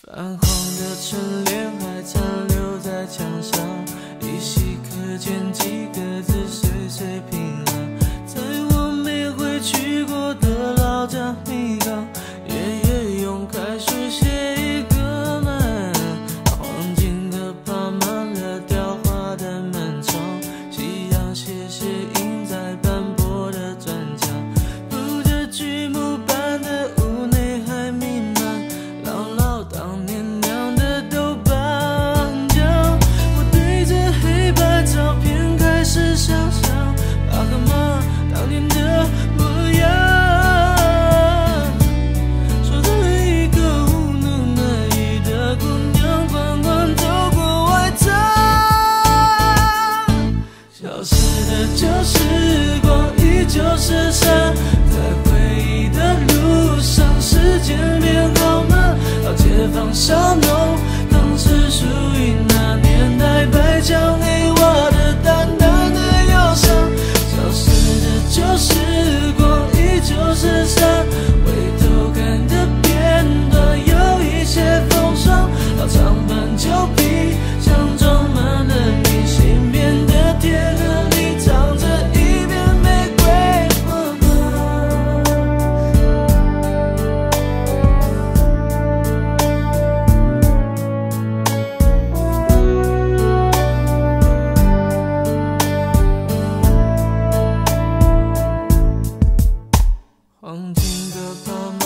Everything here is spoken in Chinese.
泛黄的春联还残留在墙上，依稀可见几个字：岁岁平安。在我没回去过的老家米缸，爷爷用开水写一个满，黄金的爬满了雕花的门窗，夕阳斜斜映在斑驳的砖墙，铺着剧目般的屋内还弥漫姥姥当年酿的豆瓣酱。我对着黑白照片开始想象爸和妈当年的模样，守着一个无能为力的姑娘，缓缓走过外滩。消失的旧时光依旧是山，在回忆的路上，时间变好慢。老街坊小弄堂是属于那年代，白墙黑瓦的淡淡的忧伤。消失的旧时光依旧是山，回头看的片段有一些风霜。老长板旧皮箱装满了你新编的铁盒里，藏着一片玫瑰花黄金的泡